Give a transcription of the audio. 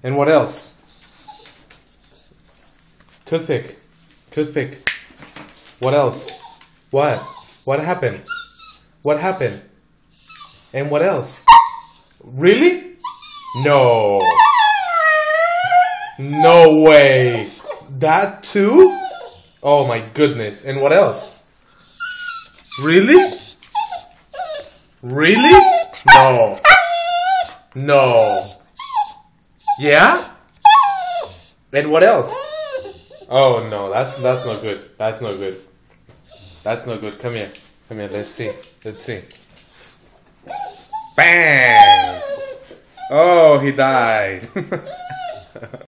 And what else? Toothpick. Toothpick. What else? What? What happened? What happened? And what else? Really? No. No way. That too? Oh my goodness. And what else? Really? Really? No. No. Yeah? And what else? Oh no, that's not good. That's not good. That's not good. Come here. Come here. Let's see. Let's see. Bang! Oh, he died.